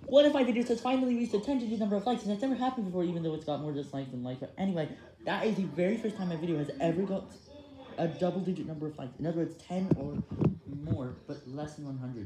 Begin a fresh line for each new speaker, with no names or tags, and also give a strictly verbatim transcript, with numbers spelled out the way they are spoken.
One of my videos has finally reached a ten digit number of likes, and that's never happened before, even though it's got more dislikes than likes. But anyway, that is the very first time my video has ever got a double digit number of likes. In other words, ten or more, but less than one hundred.